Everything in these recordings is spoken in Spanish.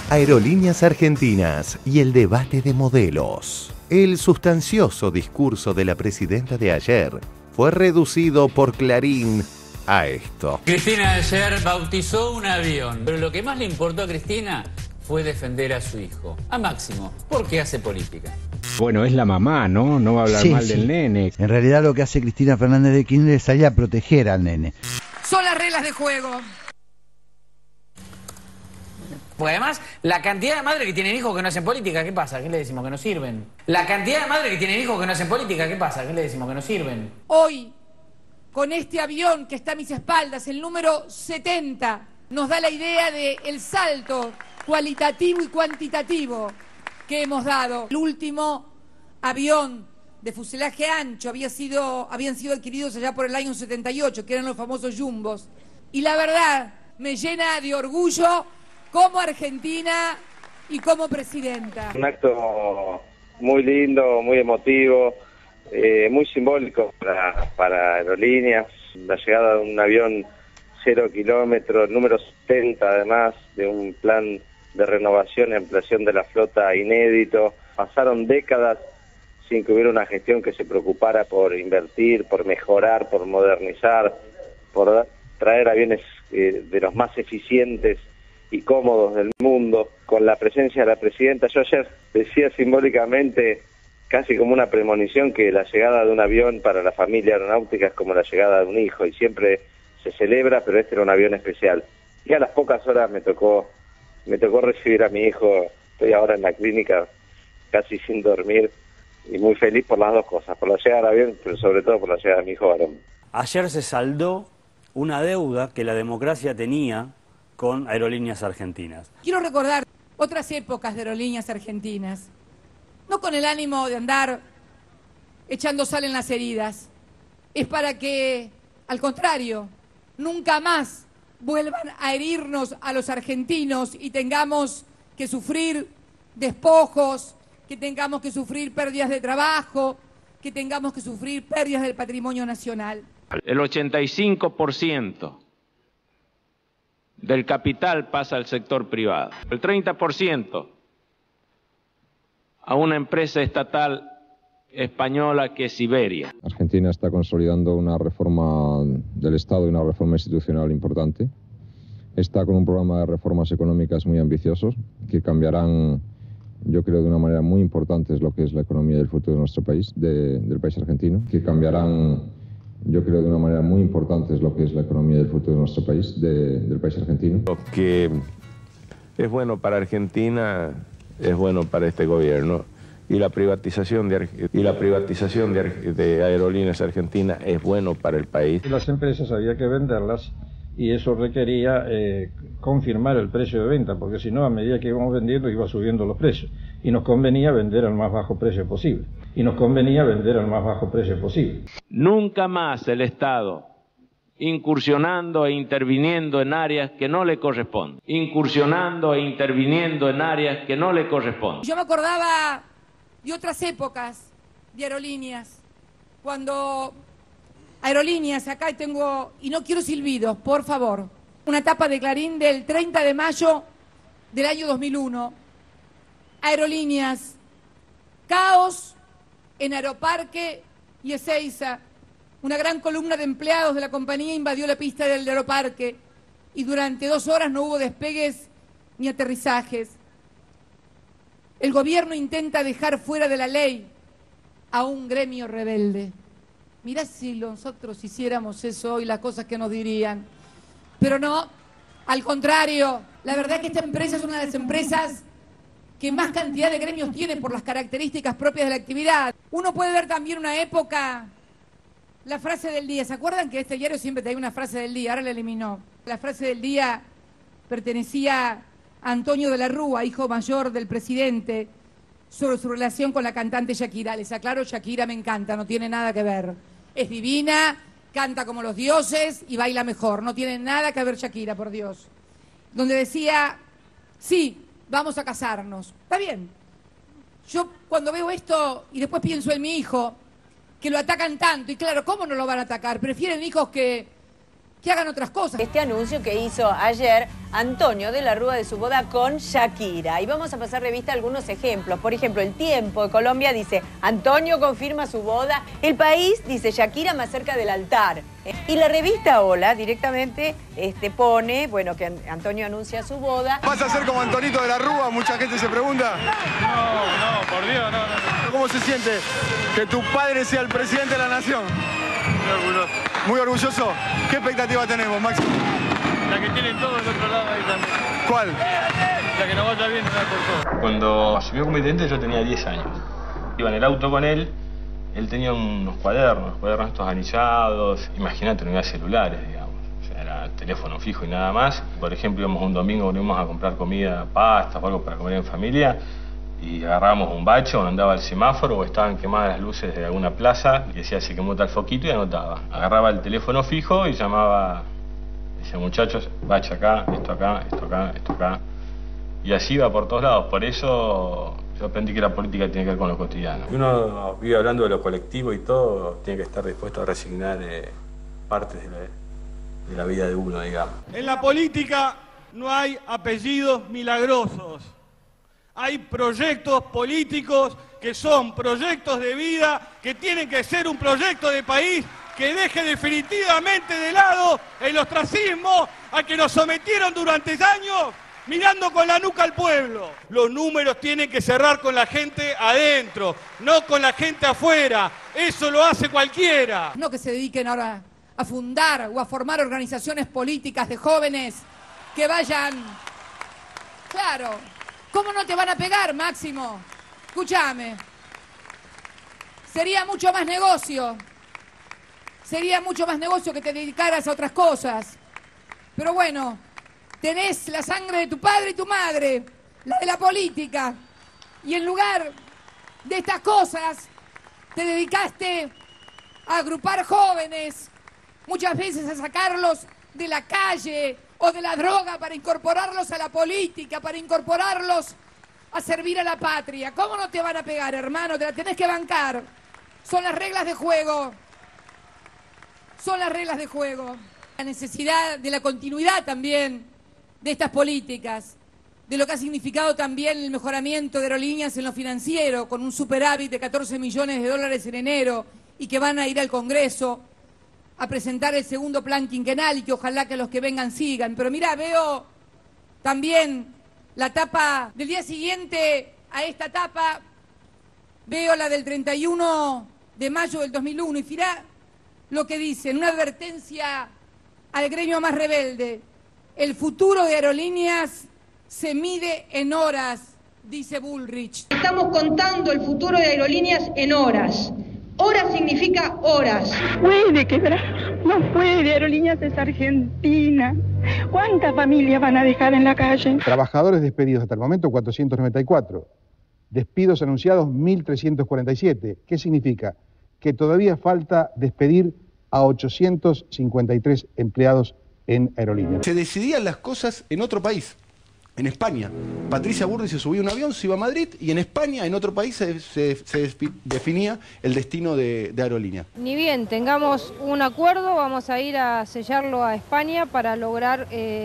Aerolíneas Argentinas y el debate de modelos. El sustancioso discurso de la presidenta de ayer fue reducido por Clarín a esto. Cristina ayer bautizó un avión, pero lo que más le importó a Cristina fue defender a su hijo, a Máximo, porque hace política. Bueno, es la mamá, ¿no? No va a hablar mal del nene. En realidad lo que hace Cristina Fernández de Kirchner es salir a proteger al nene. Son las reglas de juego. Porque además, la cantidad de madres que tienen hijos que no hacen política, ¿qué pasa? ¿Qué le decimos? Que no sirven. La cantidad de madres que tienen hijos que no hacen política, ¿qué pasa? ¿Qué le decimos? Que no sirven. Hoy, con este avión que está a mis espaldas, el número 70, nos da la idea del salto cualitativo y cuantitativo que hemos dado. El último avión de fuselaje ancho habían sido adquiridos allá por el año 78, que eran los famosos jumbos. Y la verdad, me llena de orgullo como argentina y como presidenta. Un acto muy lindo, muy emotivo, muy simbólico para Aerolíneas. La llegada de un avión 0 kilómetros, número 70 además, de un plan de renovación y ampliación de la flota inédito. Pasaron décadas sin que hubiera una gestión que se preocupara por invertir, por mejorar, por modernizar, por traer aviones de los más eficientes y cómodos del mundo. Con la presencia de la presidenta, yo ayer decía simbólicamente, casi como una premonición, que la llegada de un avión para la familia aeronáutica es como la llegada de un hijo, y siempre se celebra, pero este era un avión especial. Y a las pocas horas me tocó recibir a mi hijo. Estoy ahora en la clínica casi sin dormir y muy feliz por las dos cosas, por la llegada del avión, pero sobre todo por la llegada de mi hijo varón. Ayer se saldó una deuda que la democracia tenía con Aerolíneas Argentinas. Quiero recordar otras épocas de Aerolíneas Argentinas, no con el ánimo de andar echando sal en las heridas, es para que, al contrario, nunca más vuelvan a herirnos a los argentinos y tengamos que sufrir despojos, que tengamos que sufrir pérdidas de trabajo, que tengamos que sufrir pérdidas del patrimonio nacional. El 85% del capital pasa al sector privado, el 30% a una empresa estatal española que es Iberia. Argentina está consolidando una reforma del Estado y una reforma institucional importante. Está con un programa de reformas económicas muy ambiciosos que cambiarán, yo creo, de una manera muy importante lo que es la economía del futuro de nuestro país, del país argentino, que cambiarán, yo creo, de una manera muy importante lo que es la economía del futuro de nuestro país, del país argentino. Lo que es bueno para Argentina es bueno para este gobierno, y la privatización de Aerolíneas Argentinas es bueno para el país. Las empresas había que venderlas y eso requería confirmar el precio de venta, porque si no, a medida que íbamos vendiendo iba subiendo los precios y nos convenía vender al más bajo precio posible. Nunca más el Estado incursionando e interviniendo en áreas que no le corresponden. Yo me acordaba de otras épocas de Aerolíneas, cuando Aerolíneas, acá tengo, y no quiero silbidos, por favor, una tapa de Clarín del 30 de mayo del año 2001. Aerolíneas, caos en Aeroparque y Ezeiza. Una gran columna de empleados de la compañía invadió la pista del Aeroparque y durante 2 horas no hubo despegues ni aterrizajes. El gobierno intenta dejar fuera de la ley a un gremio rebelde. Mirá si nosotros hiciéramos eso hoy, las cosas que nos dirían. Pero no, al contrario, la verdad es que esta empresa es una de las empresas que más cantidad de gremios tiene por las características propias de la actividad. Uno puede ver también una época, la frase del día. ¿Se acuerdan que este diario siempre tenía una frase del día? Ahora la eliminó. La frase del día pertenecía a Antonio de la Rúa, hijo mayor del presidente, sobre su relación con la cantante Shakira. Les aclaro, Shakira me encanta, no tiene nada que ver. Es divina, canta como los dioses y baila mejor. No tiene nada que ver Shakira, por Dios. Donde decía, sí, vamos a casarnos. Está bien. Yo cuando veo esto y después pienso en mi hijo, que lo atacan tanto, y claro, ¿cómo no lo van a atacar? Prefieren hijos que que hagan otras cosas. Este anuncio que hizo ayer Antonio de la Rúa de su boda con Shakira. Y vamos a pasar revista a algunos ejemplos. Por ejemplo, El Tiempo de Colombia dice, Antonio confirma su boda. El País dice, Shakira más cerca del altar. Y la revista Hola directamente pone, bueno, que Antonio anuncia su boda. ¿Vas a ser como Antonito de la Rúa? Mucha gente se pregunta. No, por Dios, no. ¿Cómo se siente que tu padre sea el presidente de la nación? Muy orgulloso. Muy orgulloso. ¿Qué expectativa tenemos, Máximo? La que tienen todos del otro lado ahí también. ¿Cuál? La que nos vaya bien, no por todo. Cuando asumió como intendente yo tenía 10 años. Iba en el auto con él, él tenía unos cuadernos estos anillados. Imagínate, no había celulares, digamos. O sea, era teléfono fijo y nada más. Por ejemplo, íbamos un domingo, íbamos a comprar comida, pasta o algo para comer en familia. Y agarrábamos un bache o andaba al semáforo o estaban quemadas las luces de alguna plaza y decía se quemó tal foquito y anotaba. Agarraba el teléfono fijo y llamaba, decía muchachos, bache acá, esto acá, esto acá, esto acá. Y así iba por todos lados. Por eso yo aprendí que la política tiene que ver con lo cotidiano. Uno vive hablando de lo colectivo y todo, tiene que estar dispuesto a resignar partes de la vida de uno, digamos. En la política no hay apellidos milagrosos. Hay proyectos políticos que son proyectos de vida, que tienen que ser un proyecto de país que deje definitivamente de lado el ostracismo a que nos sometieron durante años mirando con la nuca al pueblo. Los números tienen que cerrar con la gente adentro, no con la gente afuera. Eso lo hace cualquiera. No que se dediquen ahora a fundar o a formar organizaciones políticas de jóvenes que vayan... Claro... ¿Cómo no te van a pegar, Máximo? Escúchame. Sería mucho más negocio. Sería mucho más negocio que te dedicaras a otras cosas. Pero bueno, tenés la sangre de tu padre y tu madre, la de la política. Y en lugar de estas cosas, te dedicaste a agrupar jóvenes, muchas veces a sacarlos de la calle o de la droga para incorporarlos a la política, para incorporarlos a servir a la patria. ¿Cómo no te van a pegar, hermano? Te la tenés que bancar. Son las reglas de juego. Son las reglas de juego. La necesidad de la continuidad también de estas políticas, de lo que ha significado también el mejoramiento de Aerolíneas en lo financiero, con un superávit de 14 millones de dólares en enero y que van a ir al Congreso a presentar el segundo plan quinquenal y que ojalá que los que vengan sigan. Pero mira, veo también la tapa del día siguiente a esta tapa, veo la del 31 de mayo del 2001 y mirá lo que dicen, una advertencia al gremio más rebelde. El futuro de Aerolíneas se mide en horas, dice Bullrich. Estamos contando el futuro de Aerolíneas en horas. Horas significa horas. Puede quebrar, no puede, Aerolíneas es Argentina. ¿Cuántas familias van a dejar en la calle? Trabajadores despedidos hasta el momento 494. Despidos anunciados 1.347. ¿Qué significa? Que todavía falta despedir a 853 empleados en Aerolíneas. Se decidían las cosas en otro país. En España, Patricia Bullrich se subía a un avión, se iba a Madrid y en España, en otro país, se definía el destino de Aerolínea. Ni bien tengamos un acuerdo, vamos a ir a sellarlo a España para lograr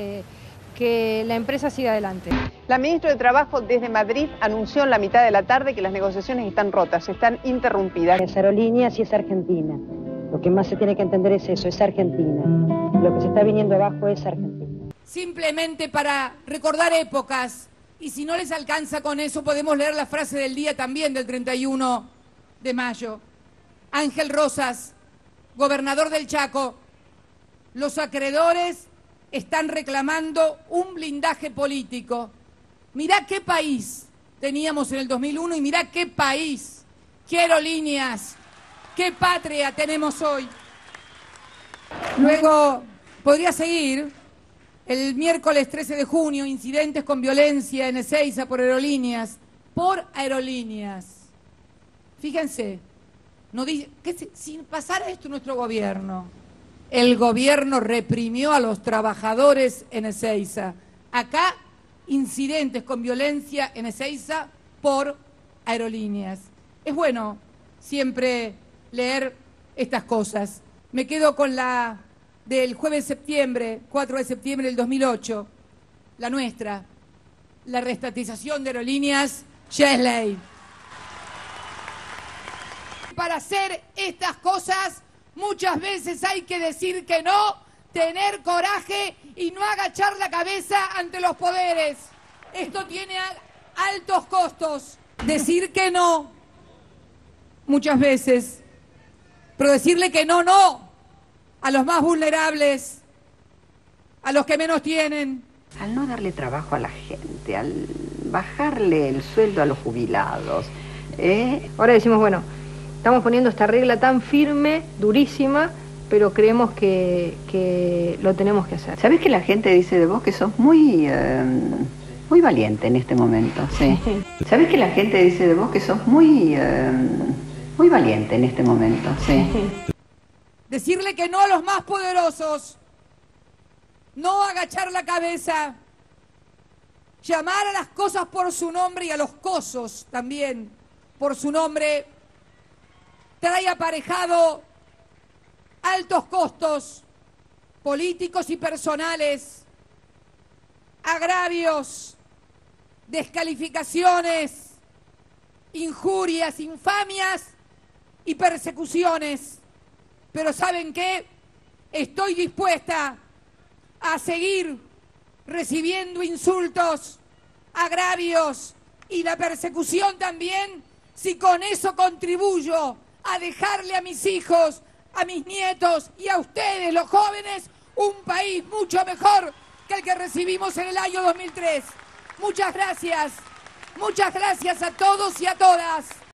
que la empresa siga adelante. La ministra de Trabajo desde Madrid anunció en la mitad de la tarde que las negociaciones están rotas, están interrumpidas. Es Aerolíneas y es Argentina. Lo que más se tiene que entender es eso, es Argentina. Lo que se está viniendo abajo es Argentina. Simplemente para recordar épocas, y si no les alcanza con eso, podemos leer la frase del día también del 31 de mayo. Ángel Rosas, gobernador del Chaco, los acreedores están reclamando un blindaje político. Mirá qué país teníamos en el 2001 y mirá qué país, qué aerolíneas, qué patria tenemos hoy. Luego, podría seguir. El miércoles 13 de junio, incidentes con violencia en Ezeiza por aerolíneas. Por aerolíneas. Fíjense, no dice, si pasara esto en nuestro gobierno, el gobierno reprimió a los trabajadores en Ezeiza. Acá, incidentes con violencia en Ezeiza por aerolíneas. Es bueno siempre leer estas cosas. Me quedo con la del jueves de septiembre, 4 de septiembre del 2008, la nuestra, la reestatización de Aerolíneas, ya es ley. Para hacer estas cosas muchas veces hay que decir que no, tener coraje y no agachar la cabeza ante los poderes. Esto tiene altos costos. Decir que no muchas veces, pero decirle que no a los más vulnerables, a los que menos tienen. Al no darle trabajo a la gente, al bajarle el sueldo a los jubilados. Ahora decimos, bueno, estamos poniendo esta regla tan firme, durísima, pero creemos que lo tenemos que hacer. ¿Sabés que la gente dice de vos que sos muy valiente en este momento? Sí. ¿Sabés que la gente dice de vos que sos muy valiente en este momento? Sí. Decirle que no a los más poderosos, no agachar la cabeza, llamar a las cosas por su nombre y a los cosos también por su nombre, trae aparejado altos costos políticos y personales, agravios, descalificaciones, injurias, infamias y persecuciones. Pero ¿saben qué? Estoy dispuesta a seguir recibiendo insultos, agravios y la persecución también, si con eso contribuyo a dejarle a mis hijos, a mis nietos y a ustedes, los jóvenes, un país mucho mejor que el que recibimos en el año 2003. Muchas gracias a todos y a todas.